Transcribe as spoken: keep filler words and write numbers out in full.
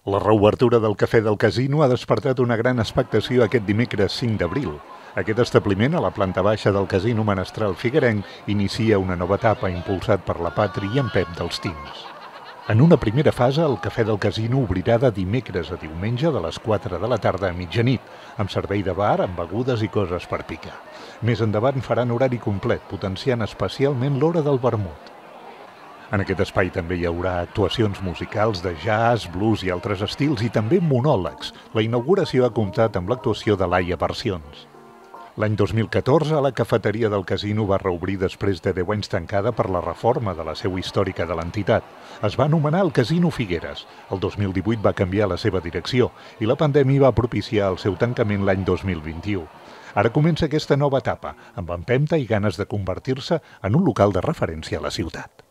La reobertura del Cafè del Casino ha despertat una gran expectació aquest dimecres cinc d'abril. Aquest establiment, a la planta baixa del Casino Menestral Figuerenc, inicia una nova etapa impulsat per la Patri i en Pep dels Teams. En una primera fase, el Cafè del Casino obrirà de dimecres a diumenge de les quatre de la tarda a mitjanit, amb servei de bar, amb begudes i coses per picar. Més endavant faran horari complet, potenciant especialment l'hora del vermut. En aquest espai també hi haurà actuacions musicals de jazz, blues i altres estils i també monòlegs. La inauguració ha comptat amb l'actuació de Laia Versions. L'any dos mil catorze, la cafeteria del casino va reobrir després de deu anys tancada per la reforma de la seu històrica de l'entitat. Es va anomenar el Casino Figueres. El dos mil divuit va canviar la seva direcció i la pandèmia va propiciar el seu tancament l'any dos mil vint-i-u. Ara comença aquesta nova etapa, amb empenta i ganes de convertir-se en un local de referència a la ciutat.